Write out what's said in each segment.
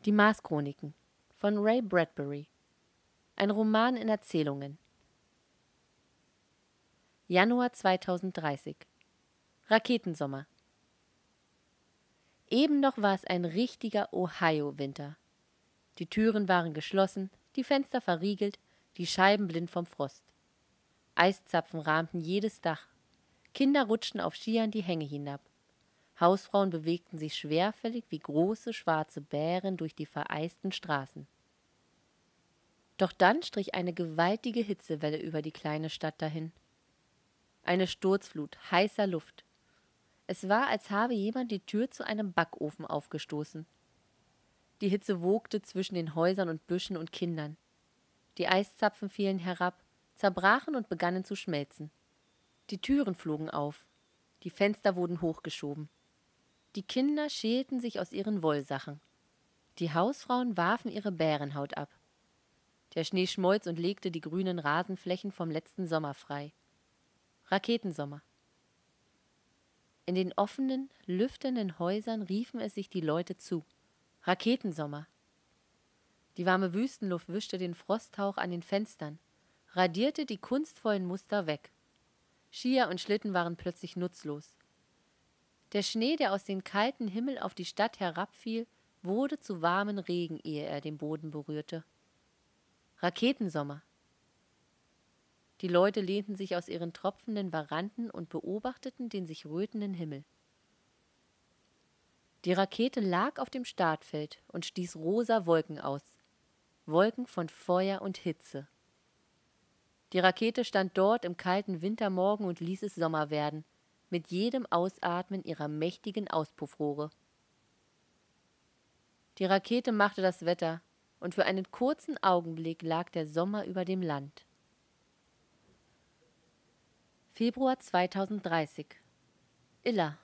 Die Mars-Chroniken von Ray Bradbury. Ein Roman in Erzählungen. Januar 2030. Raketensommer. Eben noch war es ein richtiger Ohio-Winter. Die Türen waren geschlossen, die Fenster verriegelt, die Scheiben blind vom Frost. Eiszapfen rahmten jedes Dach. Kinder rutschten auf Skiern die Hänge hinab. Hausfrauen bewegten sich schwerfällig wie große schwarze Bären durch die vereisten Straßen. Doch dann strich eine gewaltige Hitzewelle über die kleine Stadt dahin. Eine Sturzflut heißer Luft. Es war, als habe jemand die Tür zu einem Backofen aufgestoßen. Die Hitze wogte zwischen den Häusern und Büschen und Kindern. Die Eiszapfen fielen herab, zerbrachen und begannen zu schmelzen. Die Türen flogen auf. Die Fenster wurden hochgeschoben. Die Kinder schälten sich aus ihren Wollsachen. Die Hausfrauen warfen ihre Bärenhaut ab. Der Schnee schmolz und legte die grünen Rasenflächen vom letzten Sommer frei. Raketensommer. In den offenen, lüftenden Häusern riefen es sich die Leute zu. Raketensommer. Die warme Wüstenluft wischte den Frosthauch an den Fenstern, radierte die kunstvollen Muster weg. Skier und Schlitten waren plötzlich nutzlos. Der Schnee, der aus dem kalten Himmel auf die Stadt herabfiel, wurde zu warmen Regen, ehe er den Boden berührte. Raketensommer. Die Leute lehnten sich aus ihren tropfenden Veranden und beobachteten den sich rötenden Himmel. Die Rakete lag auf dem Startfeld und stieß rosa Wolken aus. Wolken von Feuer und Hitze. Die Rakete stand dort im kalten Wintermorgen und ließ es Sommer werden, mit jedem Ausatmen ihrer mächtigen Auspuffrohre. Die Rakete machte das Wetter, und für einen kurzen Augenblick lag der Sommer über dem Land. Februar 2030. Illa.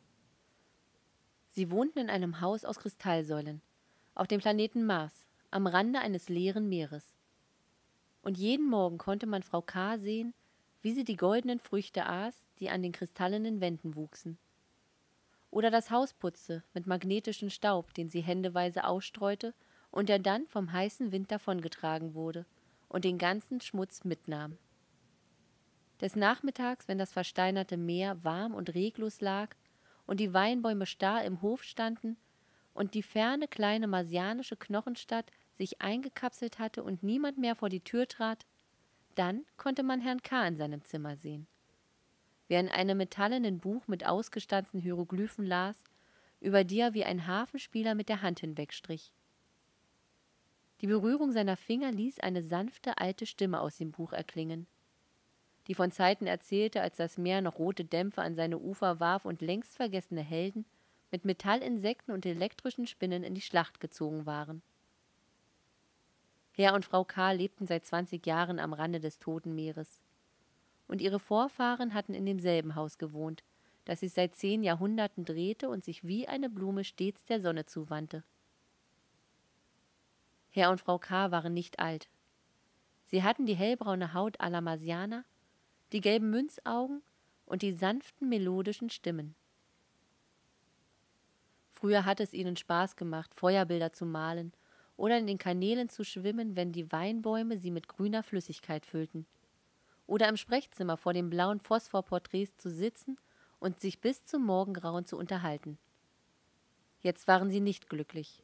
Sie wohnten in einem Haus aus Kristallsäulen, auf dem Planeten Mars, am Rande eines leeren Meeres. Und jeden Morgen konnte man Frau K. sehen, wie sie die goldenen Früchte aß, die an den kristallenen Wänden wuchsen. Oder das Haus putzte mit magnetischen Staub, den sie händeweise ausstreute und der dann vom heißen Wind davongetragen wurde und den ganzen Schmutz mitnahm. Des Nachmittags, wenn das versteinerte Meer warm und reglos lag und die Weinbäume starr im Hof standen und die ferne kleine marsianische Knochenstadt sich eingekapselt hatte und niemand mehr vor die Tür trat, dann konnte man Herrn K. in seinem Zimmer sehen. Wer in einem metallenen Buch mit ausgestanzten Hieroglyphen las, über die er wie ein Harfenspieler mit der Hand hinwegstrich. Die Berührung seiner Finger ließ eine sanfte alte Stimme aus dem Buch erklingen, die von Zeiten erzählte, als das Meer noch rote Dämpfe an seine Ufer warf und längst vergessene Helden mit Metallinsekten und elektrischen Spinnen in die Schlacht gezogen waren. Herr und Frau K. lebten seit 20 Jahren am Rande des Toten Meeres. Und ihre Vorfahren hatten in demselben Haus gewohnt, das sich seit 10 Jahrhunderten drehte und sich wie eine Blume stets der Sonne zuwandte. Herr und Frau K. waren nicht alt. Sie hatten die hellbraune Haut à la Marsianer, die gelben Münzaugen und die sanften melodischen Stimmen. Früher hatte es ihnen Spaß gemacht, Feuerbilder zu malen oder in den Kanälen zu schwimmen, wenn die Weinbäume sie mit grüner Flüssigkeit füllten. Oder im Sprechzimmer vor den blauen Phosphorporträts zu sitzen und sich bis zum Morgengrauen zu unterhalten. Jetzt waren sie nicht glücklich.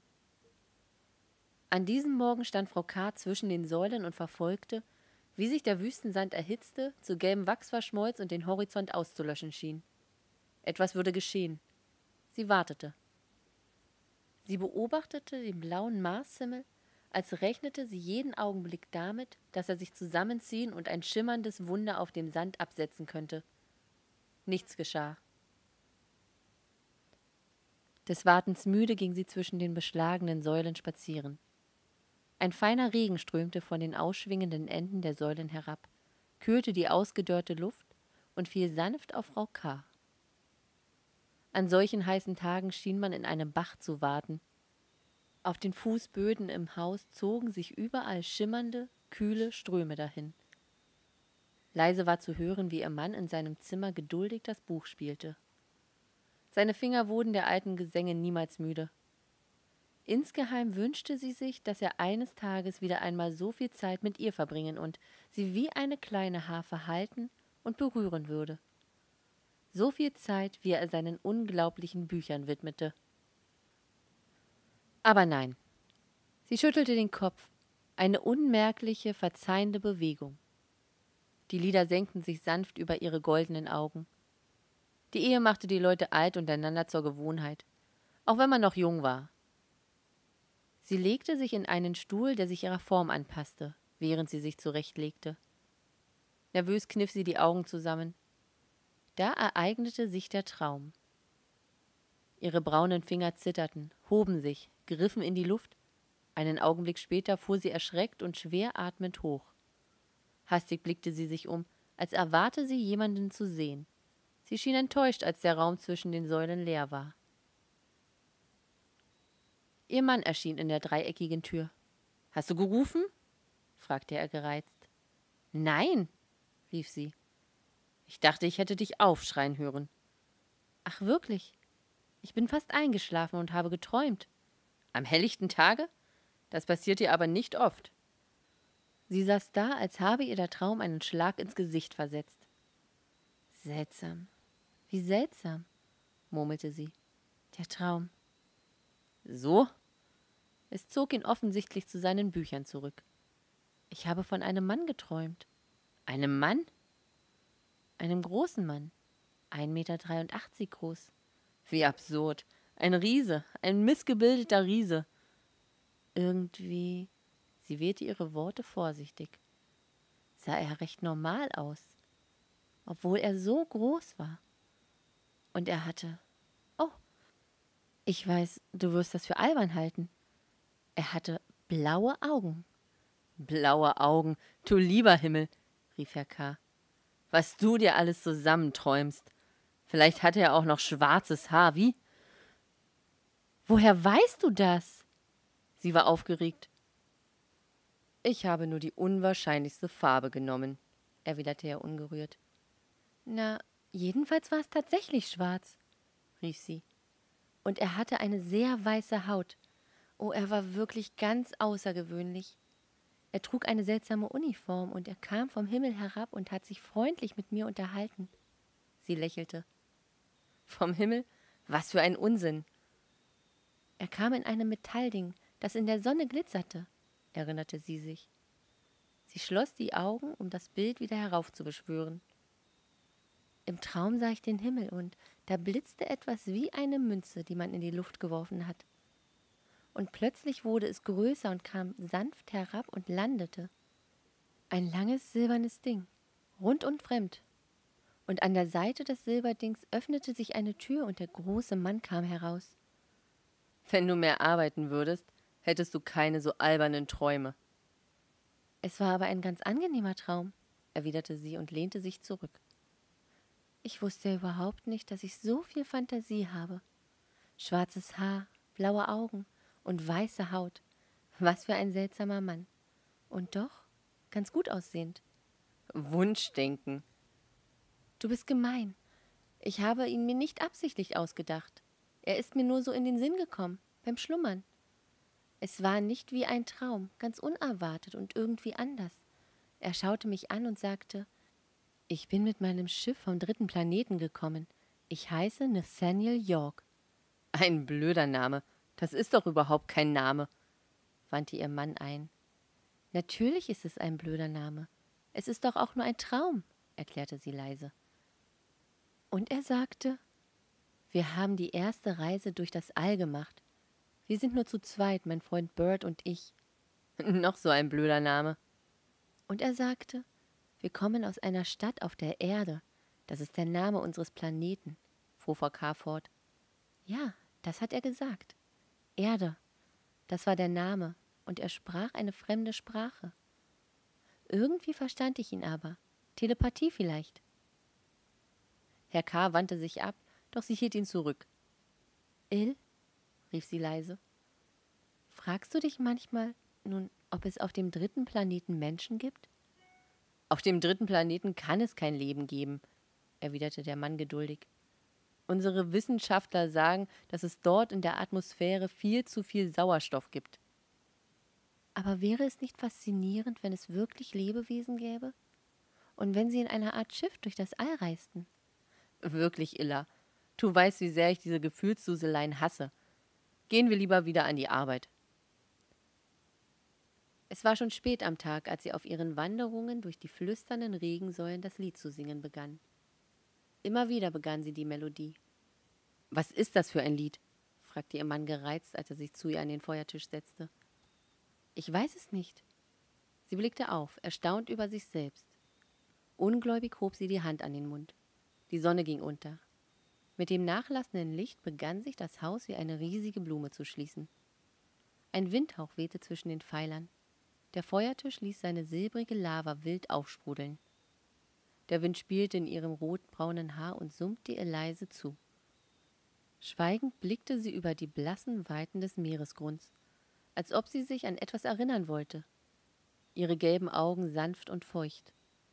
An diesem Morgen stand Frau K. zwischen den Säulen und verfolgte, wie sich der Wüstensand erhitzte, zu gelbem Wachs verschmolz und den Horizont auszulöschen schien. Etwas würde geschehen. Sie wartete. Sie beobachtete den blauen Marshimmel, als rechnete sie jeden Augenblick damit, dass er sich zusammenziehen und ein schimmerndes Wunder auf dem Sand absetzen könnte. Nichts geschah. Des Wartens müde ging sie zwischen den beschlagenen Säulen spazieren. Ein feiner Regen strömte von den ausschwingenden Enden der Säulen herab, kühlte die ausgedörrte Luft und fiel sanft auf Frau K. An solchen heißen Tagen schien man in einem Bach zu warten. Auf den Fußböden im Haus zogen sich überall schimmernde, kühle Ströme dahin. Leise war zu hören, wie ihr Mann in seinem Zimmer geduldig das Buch spielte. Seine Finger wurden der alten Gesänge niemals müde. Insgeheim wünschte sie sich, dass er eines Tages wieder einmal so viel Zeit mit ihr verbringen und sie wie eine kleine Harfe halten und berühren würde. So viel Zeit, wie er seinen unglaublichen Büchern widmete. Aber nein, sie schüttelte den Kopf, eine unmerkliche, verzeihende Bewegung. Die Lider senkten sich sanft über ihre goldenen Augen. Die Ehe machte die Leute alt und einander zur Gewohnheit, auch wenn man noch jung war. Sie legte sich in einen Stuhl, der sich ihrer Form anpasste, während sie sich zurechtlegte. Nervös kniff sie die Augen zusammen. Da ereignete sich der Traum. Ihre braunen Finger zitterten, hoben sich, griffen in die Luft. Einen Augenblick später fuhr sie erschreckt und schwer atmend hoch. Hastig blickte sie sich um, als erwarte sie jemanden zu sehen. Sie schien enttäuscht, als der Raum zwischen den Säulen leer war. Ihr Mann erschien in der dreieckigen Tür. »Hast du gerufen?« fragte er gereizt. »Nein«, rief sie. »Ich dachte, ich hätte dich aufschreien hören.« »Ach wirklich? Ich bin fast eingeschlafen und habe geträumt.« »Am helllichten Tage? Das passiert dir aber nicht oft.« Sie saß da, als habe ihr der Traum einen Schlag ins Gesicht versetzt. »Seltsam, wie seltsam«, murmelte sie. »Der Traum.« »So?« Es zog ihn offensichtlich zu seinen Büchern zurück. »Ich habe von einem Mann geträumt.« »Einem Mann?« »Einem großen Mann, 1,83 Meter groß.« »Wie absurd. Ein Riese, ein missgebildeter Riese.« Irgendwie, sie wählte ihre Worte vorsichtig, sah er recht normal aus, obwohl er so groß war. Und er hatte, oh, ich weiß, du wirst das für albern halten, er hatte blaue Augen. »Blaue Augen, du lieber Himmel«, rief Herr K., »was du dir alles zusammenträumst. Vielleicht hatte er auch noch schwarzes Haar, wie?« »Woher weißt du das?« Sie war aufgeregt. »Ich habe nur die unwahrscheinlichste Farbe genommen«, erwiderte er ungerührt. »Na, jedenfalls war es tatsächlich schwarz«, rief sie. »Und er hatte eine sehr weiße Haut. Oh, er war wirklich ganz außergewöhnlich. Er trug eine seltsame Uniform und er kam vom Himmel herab und hat sich freundlich mit mir unterhalten.« Sie lächelte. »Vom Himmel? Was für ein Unsinn!« »Er kam in einem Metallding, das in der Sonne glitzerte«, erinnerte sie sich. Sie schloss die Augen, um das Bild wieder heraufzubeschwören. »Im Traum sah ich den Himmel und da blitzte etwas wie eine Münze, die man in die Luft geworfen hat. Und plötzlich wurde es größer und kam sanft herab und landete. Ein langes silbernes Ding, rund und fremd. Und an der Seite des Silberdings öffnete sich eine Tür und der große Mann kam heraus. Wenn du mehr arbeiten würdest, hättest du keine so albernen Träume.« »Es war aber ein ganz angenehmer Traum«, erwiderte sie und lehnte sich zurück. »Ich wusste ja überhaupt nicht, dass ich so viel Fantasie habe. Schwarzes Haar, blaue Augen und weiße Haut. Was für ein seltsamer Mann. Und doch ganz gut aussehend.« »Wunschdenken.« »Du bist gemein. Ich habe ihn mir nicht absichtlich ausgedacht. Er ist mir nur so in den Sinn gekommen, beim Schlummern. Es war nicht wie ein Traum, ganz unerwartet und irgendwie anders. Er schaute mich an und sagte, ich bin mit meinem Schiff vom 3. Planeten gekommen. Ich heiße Nathaniel York.« »Ein blöder Name. Das ist doch überhaupt kein Name«, wandte ihr Mann ein. »Natürlich ist es ein blöder Name. Es ist doch auch nur ein Traum«, erklärte sie leise. Und er sagte, wir haben die erste Reise durch das All gemacht. Wir sind nur zu zweit, mein Freund Bert und ich.« »Noch so ein blöder Name.« Und er sagte, wir kommen aus einer Stadt auf der Erde. Das ist der Name unseres Planeten, fuhr Frau K. fort. »Ja, das hat er gesagt. Erde, das war der Name, und er sprach eine fremde Sprache. Irgendwie verstand ich ihn aber. Telepathie vielleicht.« Herr K. wandte sich ab, doch sie hielt ihn zurück. »Il«, rief sie leise, »fragst du dich manchmal, nun, ob es auf dem 3. Planeten Menschen gibt?« »Auf dem 3. Planeten kann es kein Leben geben«, erwiderte der Mann geduldig. Unsere Wissenschaftler sagen, dass es dort in der Atmosphäre viel zu viel Sauerstoff gibt. Aber wäre es nicht faszinierend, wenn es wirklich Lebewesen gäbe? Und wenn sie in einer Art Schiff durch das All reisten? Wirklich, Illa. Du weißt, wie sehr ich diese Gefühlsduseleien hasse. Gehen wir lieber wieder an die Arbeit. Es war schon spät am Tag, als sie auf ihren Wanderungen durch die flüsternden Regensäulen das Lied zu singen begann. Immer wieder begann sie die Melodie. »Was ist das für ein Lied?« fragte ihr Mann gereizt, als er sich zu ihr an den Feuertisch setzte. »Ich weiß es nicht.« Sie blickte auf, erstaunt über sich selbst. Ungläubig hob sie die Hand an den Mund. Die Sonne ging unter. Mit dem nachlassenden Licht begann sich das Haus wie eine riesige Blume zu schließen. Ein Windhauch wehte zwischen den Pfeilern. Der Feuertisch ließ seine silbrige Lava wild aufsprudeln. Der Wind spielte in ihrem rotbraunen Haar und summte ihr leise zu. Schweigend blickte sie über die blassen Weiten des Meeresgrunds, als ob sie sich an etwas erinnern wollte. Ihre gelben Augen sanft und feucht.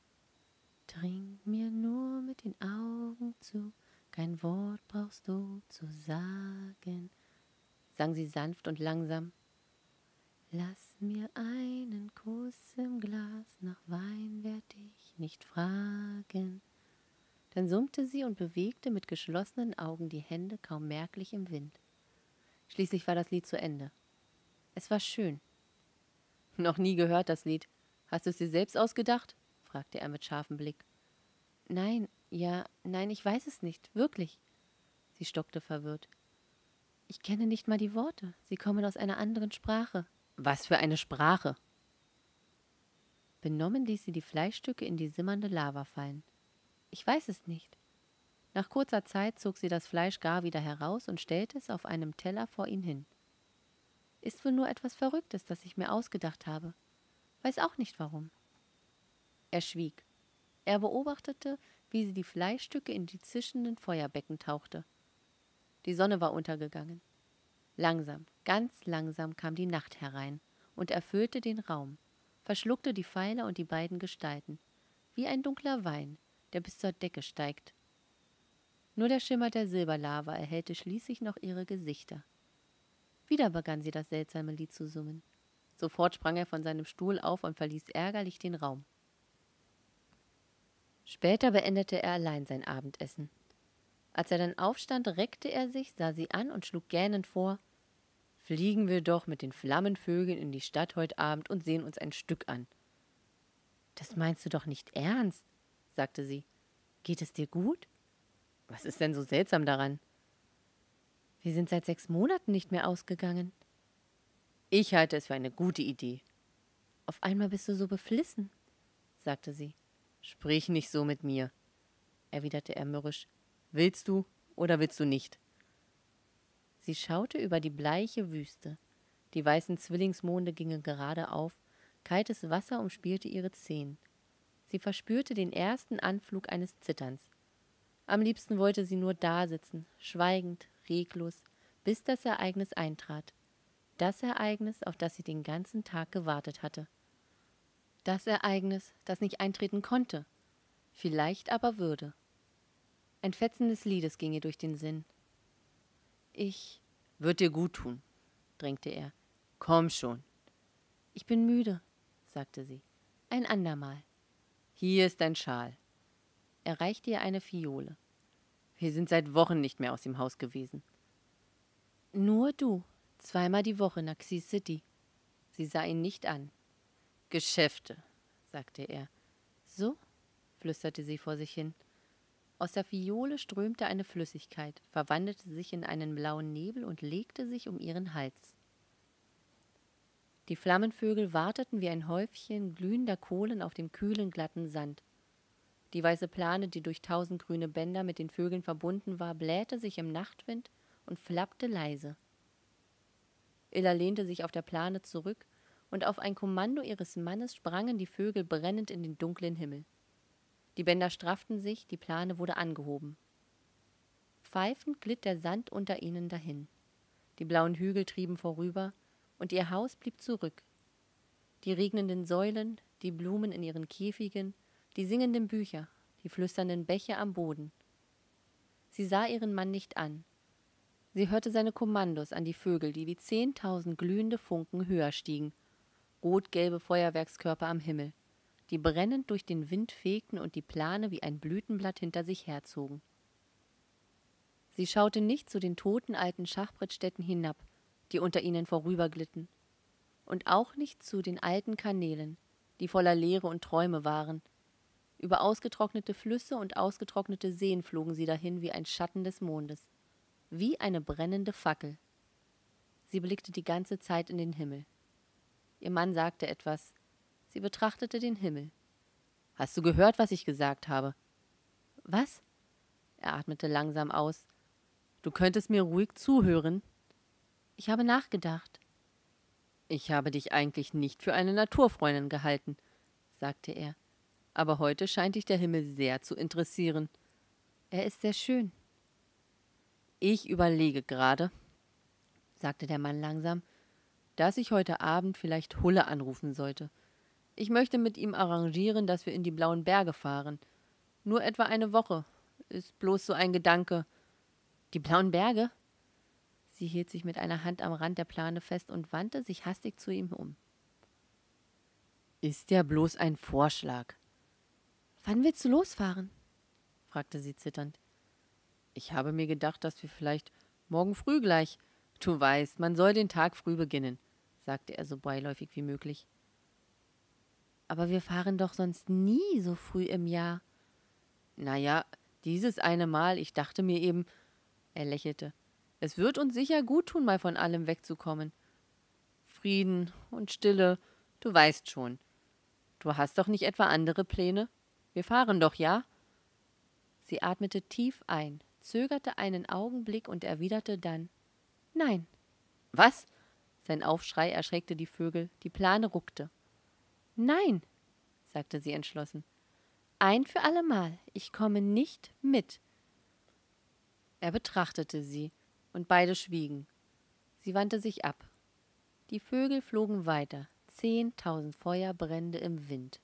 »Trink mir nur mit den Augen zu, kein Wort brauchst du zu sagen«, sang sie sanft und langsam. »Lass mir einen Kuss im Glas, nach Wein werd ich nicht fragen.« Dann summte sie und bewegte mit geschlossenen Augen die Hände kaum merklich im Wind. Schließlich war das Lied zu Ende. Es war schön. »Noch nie gehört das Lied. Hast du es dir selbst ausgedacht?« fragte er mit scharfem Blick. »Nein, ich weiß es nicht, wirklich.« Sie stockte verwirrt. »Ich kenne nicht mal die Worte. Sie kommen aus einer anderen Sprache.« »Was für eine Sprache?« Benommen ließ sie die Fleischstücke in die simmernde Lava fallen. »Ich weiß es nicht.« Nach kurzer Zeit zog sie das Fleisch gar wieder heraus und stellte es auf einem Teller vor ihn hin. »Ist wohl nur etwas Verrücktes, das ich mir ausgedacht habe. Weiß auch nicht warum.« Er schwieg. Er beobachtete, wie sie die Fleischstücke in die zischenden Feuerbecken tauchte. Die Sonne war untergegangen. Langsam, ganz langsam kam die Nacht herein und erfüllte den Raum, verschluckte die Pfeiler und die beiden Gestalten, wie ein dunkler Wein, der bis zur Decke steigt. Nur der Schimmer der Silberlava erhellte schließlich noch ihre Gesichter. Wieder begann sie das seltsame Lied zu summen. Sofort sprang er von seinem Stuhl auf und verließ ärgerlich den Raum. Später beendete er allein sein Abendessen. Als er dann aufstand, reckte er sich, sah sie an und schlug gähnend vor: »Fliegen wir doch mit den Flammenvögeln in die Stadt heute Abend und sehen uns ein Stück an.« »Das meinst du doch nicht ernst?«, sagte sie. »Geht es dir gut?« »Was ist denn so seltsam daran?« »Wir sind seit 6 Monaten nicht mehr ausgegangen.« »Ich halte es für eine gute Idee.« »Auf einmal bist du so beflissen«, sagte sie. »Sprich nicht so mit mir«, erwiderte er mürrisch. »Willst du oder willst du nicht?« Sie schaute über die bleiche Wüste. Die weißen Zwillingsmonde gingen gerade auf, kaltes Wasser umspielte ihre Zehen. Sie verspürte den ersten Anflug eines Zitterns. Am liebsten wollte sie nur dasitzen, schweigend, reglos, bis das Ereignis eintrat. Das Ereignis, auf das sie den ganzen Tag gewartet hatte. Das Ereignis, das nicht eintreten konnte, vielleicht aber würde. Ein Fetzen des Liedes ging ihr durch den Sinn. »Ich wird dir gut tun«, drängte er. »Komm schon.« »Ich bin müde«, sagte sie. »Ein andermal.« »Hier ist dein Schal.« Er reichte ihr eine Fiole. »Wir sind seit Wochen nicht mehr aus dem Haus gewesen.« »Nur du, 2-mal die Woche nach Xi City.« Sie sah ihn nicht an. »Geschäfte«, sagte er. »So?«, flüsterte sie vor sich hin. Aus der Fiole strömte eine Flüssigkeit, verwandelte sich in einen blauen Nebel und legte sich um ihren Hals. Die Flammenvögel warteten wie ein Häufchen glühender Kohlen auf dem kühlen, glatten Sand. Die weiße Plane, die durch 1000 grüne Bänder mit den Vögeln verbunden war, blähte sich im Nachtwind und flappte leise. Illa lehnte sich auf der Plane zurück, und auf ein Kommando ihres Mannes sprangen die Vögel brennend in den dunklen Himmel. Die Bänder strafften sich, die Plane wurde angehoben. Pfeifend glitt der Sand unter ihnen dahin. Die blauen Hügel trieben vorüber, und ihr Haus blieb zurück. Die regnenden Säulen, die Blumen in ihren Käfigen, die singenden Bücher, die flüsternden Bäche am Boden. Sie sah ihren Mann nicht an. Sie hörte seine Kommandos an die Vögel, die wie 10.000 glühende Funken höher stiegen, rot-gelbe Feuerwerkskörper am Himmel, die brennend durch den Wind fegten und die Plane wie ein Blütenblatt hinter sich herzogen. Sie schaute nicht zu den toten alten Schachbrettstätten hinab, die unter ihnen vorüberglitten, und auch nicht zu den alten Kanälen, die voller Leere und Träume waren. Über ausgetrocknete Flüsse und ausgetrocknete Seen flogen sie dahin wie ein Schatten des Mondes, wie eine brennende Fackel. Sie blickte die ganze Zeit in den Himmel. Ihr Mann sagte etwas. Sie betrachtete den Himmel. »Hast du gehört, was ich gesagt habe?« »Was?« Er atmete langsam aus. »Du könntest mir ruhig zuhören?« »Ich habe nachgedacht.« »Ich habe dich eigentlich nicht für eine Naturfreundin gehalten«, sagte er. »Aber heute scheint dich der Himmel sehr zu interessieren.« »Er ist sehr schön.« »Ich überlege gerade«, sagte der Mann langsam, »dass ich heute Abend vielleicht Hulle anrufen sollte. Ich möchte mit ihm arrangieren, dass wir in die Blauen Berge fahren. Nur etwa eine Woche. Ist bloß so ein Gedanke.« »Die Blauen Berge?« Sie hielt sich mit einer Hand am Rand der Plane fest und wandte sich hastig zu ihm um. »Ist ja bloß ein Vorschlag.« »Wann willst du losfahren?« fragte sie zitternd. »Ich habe mir gedacht, dass wir vielleicht morgen früh gleich. Du weißt, man soll den Tag früh beginnen«, sagte er so beiläufig wie möglich. »Aber wir fahren doch sonst nie so früh im Jahr.« »Na ja, dieses eine Mal, ich dachte mir eben«, er lächelte, »es wird uns sicher gut tun, mal von allem wegzukommen. Frieden und Stille, du weißt schon. Du hast doch nicht etwa andere Pläne? Wir fahren doch, ja?« Sie atmete tief ein, zögerte einen Augenblick und erwiderte dann: »Nein.« »Was?« Sein Aufschrei erschreckte die Vögel, die Plane ruckte. »Nein«, sagte sie entschlossen. »Ein für allemal, ich komme nicht mit.« Er betrachtete sie, und beide schwiegen. Sie wandte sich ab. Die Vögel flogen weiter, 10.000 Feuerbrände im Wind.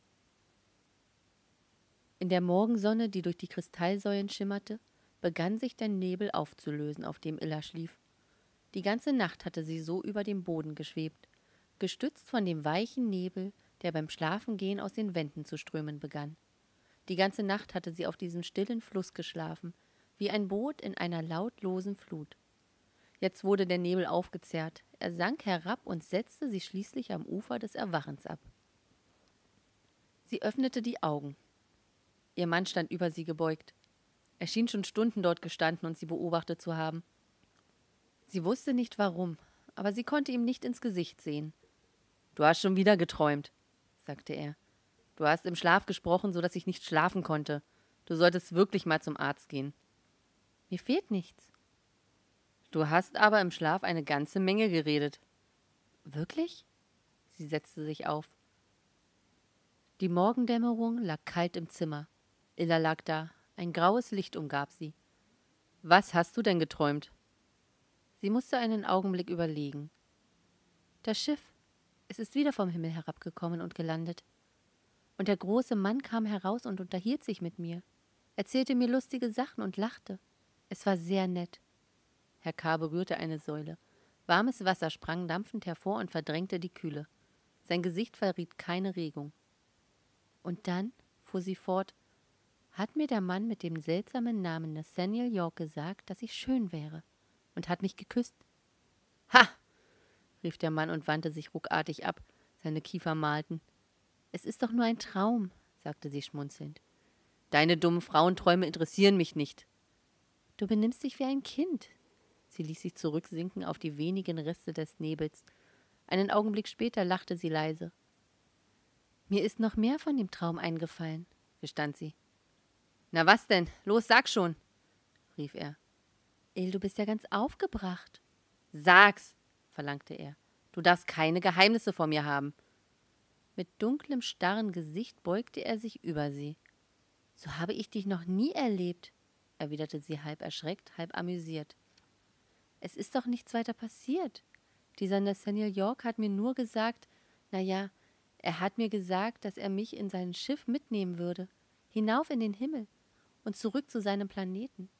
In der Morgensonne, die durch die Kristallsäulen schimmerte, begann sich der Nebel aufzulösen, auf dem Illa schlief. Die ganze Nacht hatte sie so über dem Boden geschwebt, gestützt von dem weichen Nebel, der beim Schlafengehen aus den Wänden zu strömen begann. Die ganze Nacht hatte sie auf diesem stillen Fluss geschlafen, wie ein Boot in einer lautlosen Flut. Jetzt wurde der Nebel aufgezerrt, er sank herab und setzte sie schließlich am Ufer des Erwachens ab. Sie öffnete die Augen. Ihr Mann stand über sie gebeugt. Er schien schon Stunden dort gestanden und sie beobachtet zu haben. Sie wusste nicht warum, aber sie konnte ihm nicht ins Gesicht sehen. »Du hast schon wieder geträumt«, sagte er. »Du hast im Schlaf gesprochen, so dass ich nicht schlafen konnte. Du solltest wirklich mal zum Arzt gehen.« »Mir fehlt nichts.« »Du hast aber im Schlaf eine ganze Menge geredet.« »Wirklich?« Sie setzte sich auf. Die Morgendämmerung lag kalt im Zimmer. Illa lag da, ein graues Licht umgab sie. »Was hast du denn geträumt?« Sie musste einen Augenblick überlegen. »Das Schiff, es ist wieder vom Himmel herabgekommen und gelandet. Und der große Mann kam heraus und unterhielt sich mit mir, erzählte mir lustige Sachen und lachte. Es war sehr nett.« Herr K. berührte eine Säule. Warmes Wasser sprang dampfend hervor und verdrängte die Kühle. Sein Gesicht verriet keine Regung. »Und dann«, fuhr sie fort, »hat mir der Mann mit dem seltsamen Namen Nathaniel York gesagt, dass ich schön wäre, und hat mich geküsst.« »Ha!«, rief der Mann und wandte sich ruckartig ab. Seine Kiefer malten. »Es ist doch nur ein Traum«, sagte sie schmunzelnd. »Deine dummen Frauenträume interessieren mich nicht.« »Du benimmst dich wie ein Kind.« Sie ließ sich zurücksinken auf die wenigen Reste des Nebels. Einen Augenblick später lachte sie leise. »Mir ist noch mehr von dem Traum eingefallen«, gestand sie. »Na was denn? Los, sag schon«, rief er. »Il, du bist ja ganz aufgebracht.« »Sag's«, verlangte er. »Du darfst keine Geheimnisse vor mir haben.« Mit dunklem, starren Gesicht beugte er sich über sie. »So habe ich dich noch nie erlebt«, erwiderte sie halb erschreckt, halb amüsiert. »Es ist doch nichts weiter passiert. Dieser Nathaniel York hat mir nur gesagt, er hat mir gesagt, dass er mich in sein Schiff mitnehmen würde, hinauf in den Himmel und zurück zu seinem Planeten.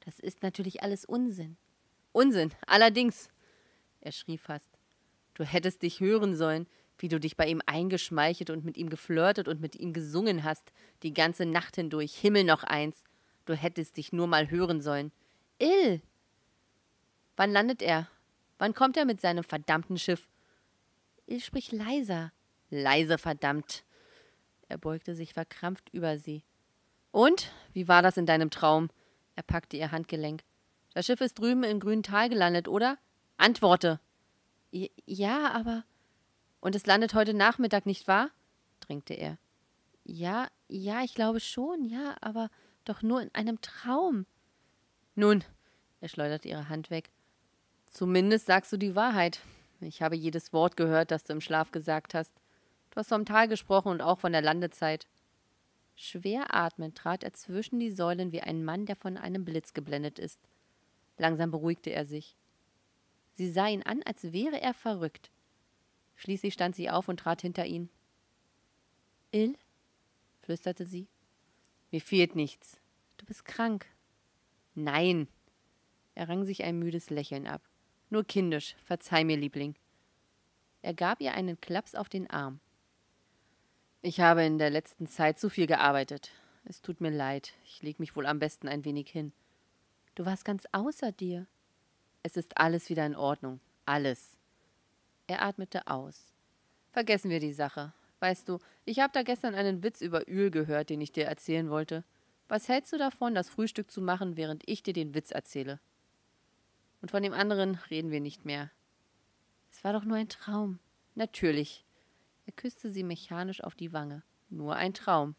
Das ist natürlich alles Unsinn. Unsinn, allerdings, er schrie fast. Du hättest dich hören sollen, wie du dich bei ihm eingeschmeichelt und mit ihm geflirtet und mit ihm gesungen hast, die ganze Nacht hindurch, Himmel noch eins. Du hättest dich nur mal hören sollen. Ill! Wann landet er? Wann kommt er mit seinem verdammten Schiff? Ill, sprich leiser. Leise, verdammt. Er beugte sich verkrampft über sie. Und? Wie war das in deinem Traum? Er packte ihr Handgelenk. Das Schiff ist drüben im grünen Tal gelandet, oder? Antworte! Ja, aber... Und es landet heute Nachmittag, nicht wahr? Drängte er. Ja, ich glaube schon, ja, aber doch nur in einem Traum. Nun, er schleuderte ihre Hand weg. Zumindest sagst du die Wahrheit. Ich habe jedes Wort gehört, das du im Schlaf gesagt hast. Du hast vom Tal gesprochen und auch von der Landezeit. Schwer atmend trat er zwischen die Säulen wie ein Mann, der von einem Blitz geblendet ist. Langsam beruhigte er sich. Sie sah ihn an, als wäre er verrückt. Schließlich stand sie auf und trat hinter ihn. Ill? Flüsterte sie. Mir fehlt nichts. Du bist krank. Nein. Er rang sich ein müdes Lächeln ab. Nur kindisch, verzeih mir, Liebling. Er gab ihr einen Klaps auf den Arm. Ich habe in der letzten Zeit zu viel gearbeitet. Es tut mir leid. Ich leg mich wohl am besten ein wenig hin. Du warst ganz außer dir. Es ist alles wieder in Ordnung. Alles. Er atmete aus. Vergessen wir die Sache. Weißt du, ich habe da gestern einen Witz über Öl gehört, den ich dir erzählen wollte. Was hältst du davon, das Frühstück zu machen, während ich dir den Witz erzähle? Und von dem anderen reden wir nicht mehr. Es war doch nur ein Traum. Natürlich. Er küsste sie mechanisch auf die Wange. Nur ein Traum.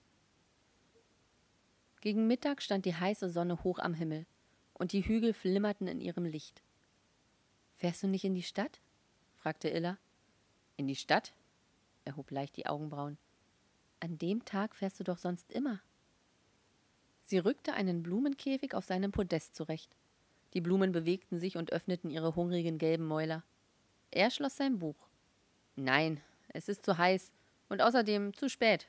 Gegen Mittag stand die heiße Sonne hoch am Himmel, und die Hügel flimmerten in ihrem Licht. »Fährst du nicht in die Stadt?« fragte Illa. »In die Stadt?« Er hob leicht die Augenbrauen. »An dem Tag fährst du doch sonst immer.« Sie rückte einen Blumenkäfig auf seinem Podest zurecht. Die Blumen bewegten sich und öffneten ihre hungrigen gelben Mäuler. Er schloss sein Buch. »Nein, es ist zu heiß und außerdem zu spät.«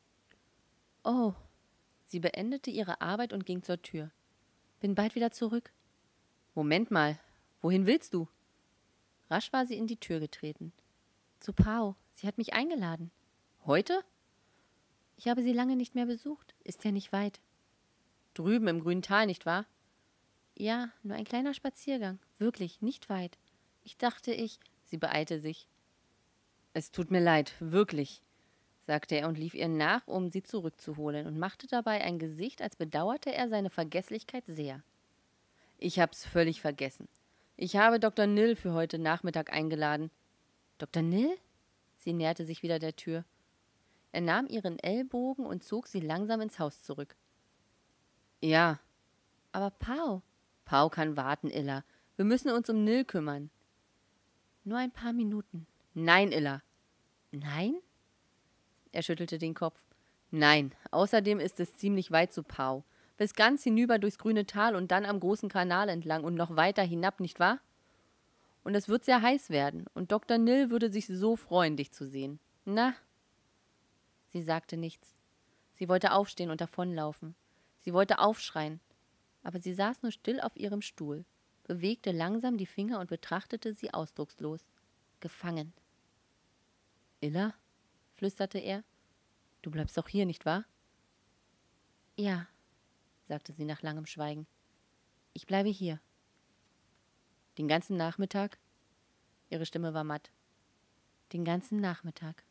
»Oh.« Sie beendete ihre Arbeit und ging zur Tür. »Bin bald wieder zurück.« »Moment mal, wohin willst du?« Rasch war sie in die Tür getreten. »Zu Pau. Sie hat mich eingeladen.« »Heute?« »Ich habe sie lange nicht mehr besucht. Ist ja nicht weit.« »Drüben im grünen Tal, nicht wahr?« »Ja, nur ein kleiner Spaziergang. Wirklich, nicht weit. Ich dachte, Sie beeilte sich. »Es tut mir leid, wirklich«, sagte er und lief ihr nach, um sie zurückzuholen, und machte dabei ein Gesicht, als bedauerte er seine Vergesslichkeit sehr. »Ich hab's völlig vergessen. Ich habe Dr. Nill für heute Nachmittag eingeladen.« »Dr. Nill?« Sie näherte sich wieder der Tür. Er nahm ihren Ellbogen und zog sie langsam ins Haus zurück. »Ja.« »Aber Pau.« »Pau kann warten, Illa. Wir müssen uns um Nill kümmern.« »Nur ein paar Minuten.« »Nein, Illa.« »Nein?« Er schüttelte den Kopf. »Nein, außerdem ist es ziemlich weit zu Pau. Bis ganz hinüber durchs grüne Tal und dann am großen Kanal entlang und noch weiter hinab, nicht wahr? Und es wird sehr heiß werden, und Dr. Nill würde sich so freuen, dich zu sehen. Na?« Sie sagte nichts. Sie wollte aufstehen und davonlaufen. Sie wollte aufschreien. Aber sie saß nur still auf ihrem Stuhl, bewegte langsam die Finger und betrachtete sie ausdruckslos. Gefangen. »Illa?« flüsterte er. »Du bleibst doch hier, nicht wahr?« »Ja«, sagte sie nach langem Schweigen. »Ich bleibe hier.« »Den ganzen Nachmittag?« Ihre Stimme war matt. »Den ganzen Nachmittag.«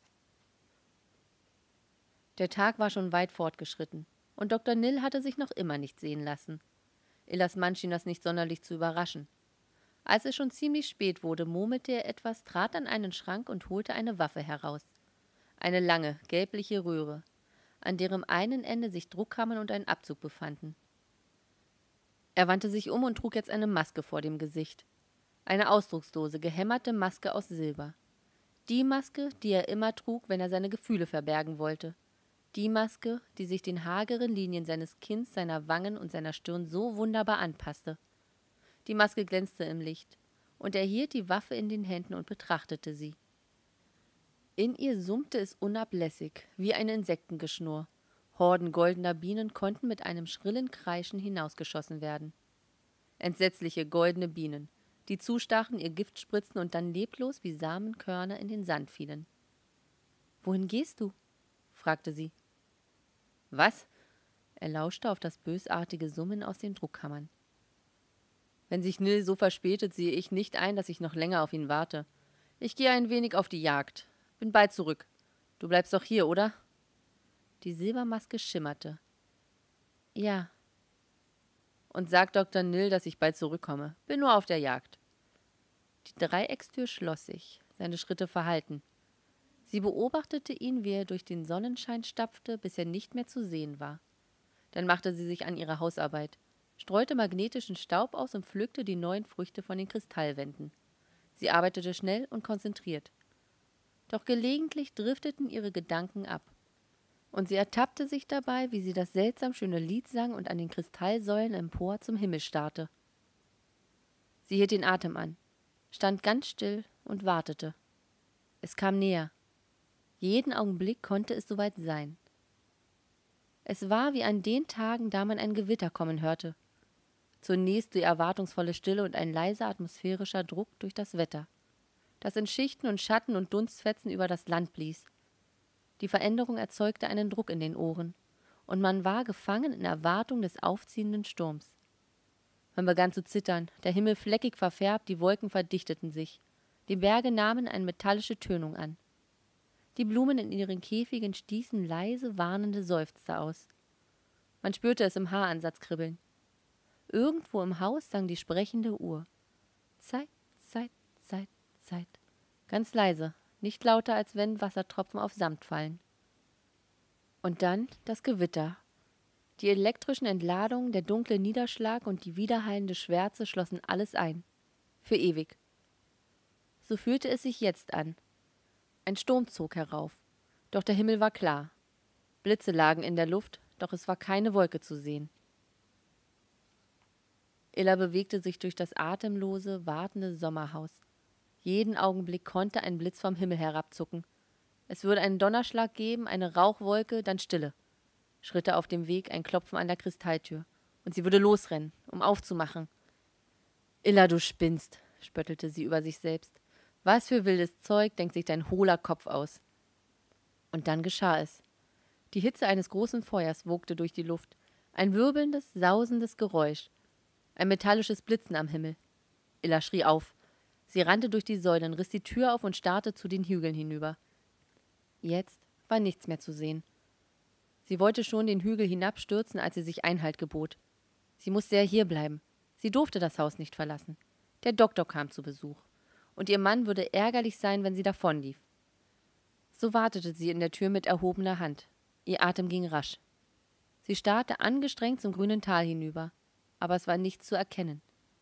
Der Tag war schon weit fortgeschritten, und Dr. Nill hatte sich noch immer nicht sehen lassen. Illas Mann schien das nicht sonderlich zu überraschen. Als es schon ziemlich spät wurde, murmelte er etwas, trat an einen Schrank und holte eine Waffe heraus. Eine lange, gelbliche Röhre, an deren einen Ende sich Druckkammern und ein Abzug befanden. Er wandte sich um und trug jetzt eine Maske vor dem Gesicht. Eine ausdruckslose, gehämmerte Maske aus Silber. Die Maske, die er immer trug, wenn er seine Gefühle verbergen wollte. Die Maske, die sich den hageren Linien seines Kinns, seiner Wangen und seiner Stirn so wunderbar anpasste. Die Maske glänzte im Licht, und er hielt die Waffe in den Händen und betrachtete sie. In ihr summte es unablässig, wie ein Insektengeschnurr. Horden goldener Bienen konnten mit einem schrillen Kreischen hinausgeschossen werden. Entsetzliche goldene Bienen, die zustachen, ihr Gift spritzten und dann leblos wie Samenkörner in den Sand fielen. »Wohin gehst du?« fragte sie. »Was?« Er lauschte auf das bösartige Summen aus den Druckkammern. »Wenn sich Nil so verspätet, sehe ich nicht ein, dass ich noch länger auf ihn warte. Ich gehe ein wenig auf die Jagd. Bin bald zurück. Du bleibst doch hier, oder?« Die Silbermaske schimmerte. »Ja.« »Und sag Dr. Nil, dass ich bald zurückkomme. Bin nur auf der Jagd.« Die Dreieckstür schloss sich, seine Schritte verhallten. Sie beobachtete ihn, wie er durch den Sonnenschein stapfte, bis er nicht mehr zu sehen war. Dann machte sie sich an ihre Hausarbeit, streute magnetischen Staub aus und pflückte die neuen Früchte von den Kristallwänden. Sie arbeitete schnell und konzentriert. Doch gelegentlich drifteten ihre Gedanken ab. Und sie ertappte sich dabei, wie sie das seltsam schöne Lied sang und an den Kristallsäulen empor zum Himmel starrte. Sie hielt den Atem an, stand ganz still und wartete. Es kam näher. Jeden Augenblick konnte es soweit sein. Es war wie an den Tagen, da man ein Gewitter kommen hörte. Zunächst die erwartungsvolle Stille und ein leiser atmosphärischer Druck durch das Wetter, das in Schichten und Schatten und Dunstfetzen über das Land blies. Die Veränderung erzeugte einen Druck in den Ohren, und man war gefangen in Erwartung des aufziehenden Sturms. Man begann zu zittern, der Himmel fleckig verfärbt, die Wolken verdichteten sich, die Berge nahmen eine metallische Tönung an. Die Blumen in ihren Käfigen stießen leise, warnende Seufzer aus. Man spürte es im Haaransatz kribbeln. Irgendwo im Haus sang die sprechende Uhr. Zeit, Zeit, Zeit, Zeit. Ganz leise, nicht lauter, als wenn Wassertropfen auf Samt fallen. Und dann das Gewitter. Die elektrischen Entladungen, der dunkle Niederschlag und die widerhallende Schwärze schlossen alles ein. Für ewig. So fühlte es sich jetzt an. Ein Sturm zog herauf. Doch der Himmel war klar. Blitze lagen in der Luft, doch es war keine Wolke zu sehen. Illa bewegte sich durch das atemlose, wartende Sommerhaus. Jeden Augenblick konnte ein Blitz vom Himmel herabzucken. Es würde einen Donnerschlag geben, eine Rauchwolke, dann Stille. Schritte auf dem Weg, ein Klopfen an der Kristalltür. Und sie würde losrennen, um aufzumachen. »Illa, du spinnst«, spöttelte sie über sich selbst. »Was für wildes Zeug denkt sich dein hohler Kopf aus?« Und dann geschah es. Die Hitze eines großen Feuers wogte durch die Luft. Ein wirbelndes, sausendes Geräusch. Ein metallisches Blitzen am Himmel. Illa schrie auf. Sie rannte durch die Säulen, riss die Tür auf und starrte zu den Hügeln hinüber. Jetzt war nichts mehr zu sehen. Sie wollte schon den Hügel hinabstürzen, als sie sich Einhalt gebot. Sie musste ja hierbleiben. Sie durfte das Haus nicht verlassen. Der Doktor kam zu Besuch. Und ihr Mann würde ärgerlich sein, wenn sie davonlief. So wartete sie in der Tür mit erhobener Hand. Ihr Atem ging rasch. Sie starrte angestrengt zum grünen Tal hinüber, aber es war nichts zu erkennen.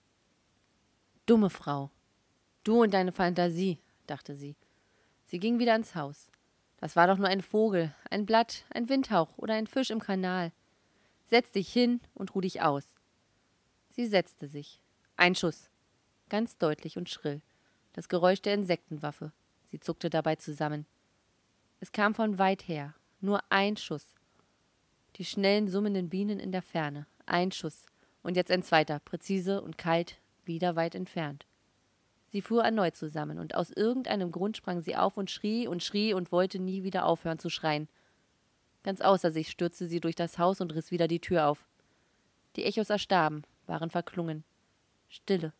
»Dumme Frau. Du und deine Fantasie«, dachte sie. Sie ging wieder ins Haus. Das war doch nur ein Vogel, ein Blatt, ein Windhauch oder ein Fisch im Kanal. Setz dich hin und ruh dich aus. Sie setzte sich. Ein Schuss. Ganz deutlich und schrill. Das Geräusch der Insektenwaffe. Sie zuckte dabei zusammen. Es kam von weit her. Nur ein Schuss. Die schnellen, summenden Bienen in der Ferne. Ein Schuss. Und jetzt ein zweiter, präzise und kalt, wieder weit entfernt. Sie fuhr erneut zusammen, und aus irgendeinem Grund sprang sie auf und schrie und wollte nie wieder aufhören zu schreien. Ganz außer sich stürzte sie durch das Haus und riss wieder die Tür auf. Die Echos erstarben, waren verklungen. Stille.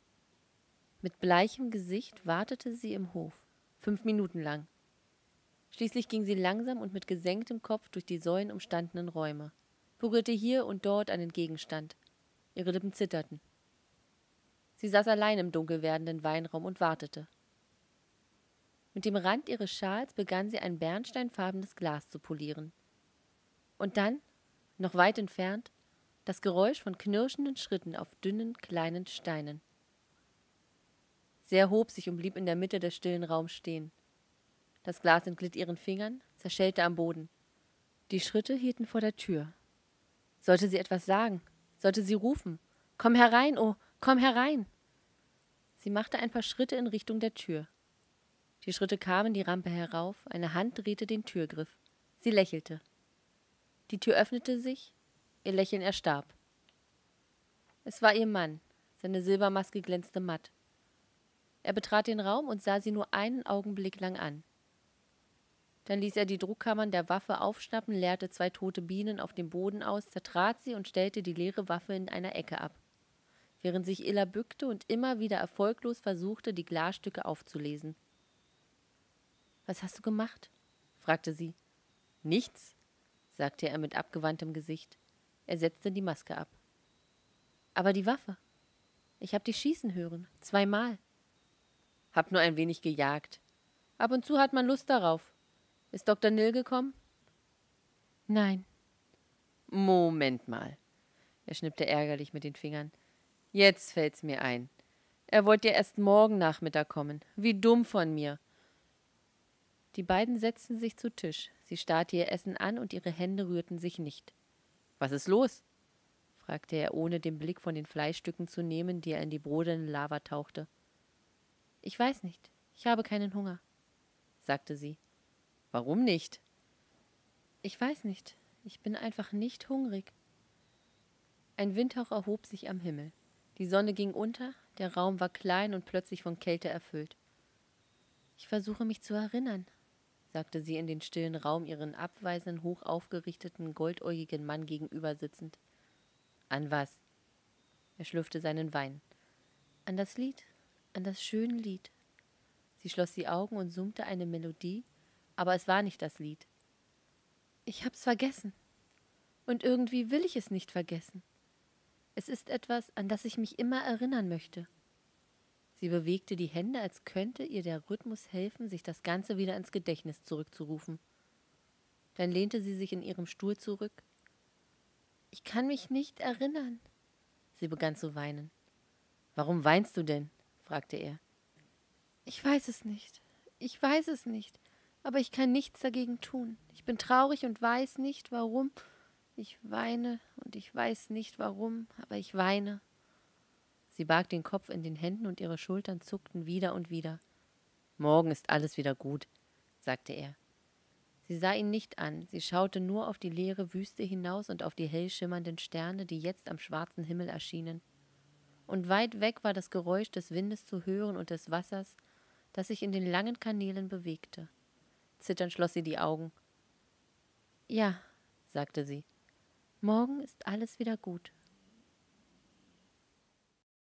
Mit bleichem Gesicht wartete sie im Hof, 5 Minuten lang. Schließlich ging sie langsam und mit gesenktem Kopf durch die säulenumstandenen Räume, berührte hier und dort einen Gegenstand. Ihre Lippen zitterten. Sie saß allein im dunkel werdenden Weinraum und wartete. Mit dem Rand ihres Schals begann sie ein bernsteinfarbenes Glas zu polieren. Und dann, noch weit entfernt, das Geräusch von knirschenden Schritten auf dünnen, kleinen Steinen. Sie erhob sich und blieb in der Mitte des stillen Raums stehen. Das Glas entglitt ihren Fingern, zerschellte am Boden. Die Schritte hielten vor der Tür. Sollte sie etwas sagen? Sollte sie rufen? »Komm herein, oh, komm herein!« Sie machte ein paar Schritte in Richtung der Tür. Die Schritte kamen die Rampe herauf, eine Hand drehte den Türgriff. Sie lächelte. Die Tür öffnete sich, ihr Lächeln erstarb. Es war ihr Mann, Seine Silbermaske glänzte matt. Er betrat den Raum und sah sie nur einen Augenblick lang an. Dann ließ er die Druckkammern der Waffe aufschnappen, leerte 2 tote Bienen auf dem Boden aus, zertrat sie und stellte die leere Waffe in einer Ecke ab, während sich Illa bückte und immer wieder erfolglos versuchte, die Glasstücke aufzulesen. »Was hast du gemacht?« fragte sie. »Nichts«, sagte er mit abgewandtem Gesicht. Er setzte die Maske ab. »Aber die Waffe? Ich hab dich schießen hören, 2 Mal.« »Hab nur ein wenig gejagt. Ab und zu hat man Lust darauf. Ist Dr. Nill gekommen?« »Nein.« »Moment mal.« Er schnippte ärgerlich mit den Fingern. »Jetzt fällt's mir ein. Er wollte ja erst morgen Nachmittag kommen. Wie dumm von mir.« Die beiden setzten sich zu Tisch. Sie starrte ihr Essen an und ihre Hände rührten sich nicht. »Was ist los?« fragte er, ohne den Blick von den Fleischstücken zu nehmen, die er in die brodernde Lava tauchte. »Ich weiß nicht. Ich habe keinen Hunger«, sagte sie. »Warum nicht?« »Ich weiß nicht. Ich bin einfach nicht hungrig.« Ein Windhauch erhob sich am Himmel. Die Sonne ging unter, der Raum war klein und plötzlich von Kälte erfüllt. »Ich versuche mich zu erinnern«, sagte sie in den stillen Raum, ihren abweisenden, hoch aufgerichteten, goldäugigen Mann gegenüber sitzend. »An was?« Er schlürfte seinen Wein. »An das Lied, an das schöne Lied.« Sie schloss die Augen und summte eine Melodie, aber es war nicht das Lied. »Ich hab's vergessen. Und irgendwie will ich es nicht vergessen. Es ist etwas, an das ich mich immer erinnern möchte.« Sie bewegte die Hände, als könnte ihr der Rhythmus helfen, sich das Ganze wieder ins Gedächtnis zurückzurufen. Dann lehnte sie sich in ihrem Stuhl zurück. »Ich kann mich nicht erinnern.« Sie begann zu weinen. »Warum weinst du denn?« fragte er. »Ich weiß es nicht. Ich weiß es nicht. Aber ich kann nichts dagegen tun. Ich bin traurig und weiß nicht, warum. Ich weine und ich weiß nicht, warum, aber ich weine.« Sie barg den Kopf in den Händen und ihre Schultern zuckten wieder und wieder. »Morgen ist alles wieder gut«, sagte er. Sie sah ihn nicht an, sie schaute nur auf die leere Wüste hinaus und auf die hell schimmernden Sterne, die jetzt am schwarzen Himmel erschienen. Und weit weg war das Geräusch des Windes zu hören und des Wassers, das sich in den langen Kanälen bewegte. Zitternd schloss sie die Augen. »Ja«, sagte sie, »morgen ist alles wieder gut.«